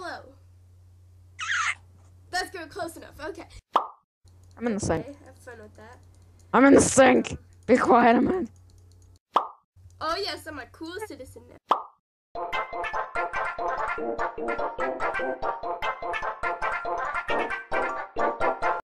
hello. That's good, close enough. Okay. I'm in the sink. Okay, have fun with that. I'm in the sink. Be quiet, I'm in. Oh yes, I'm a cool citizen now.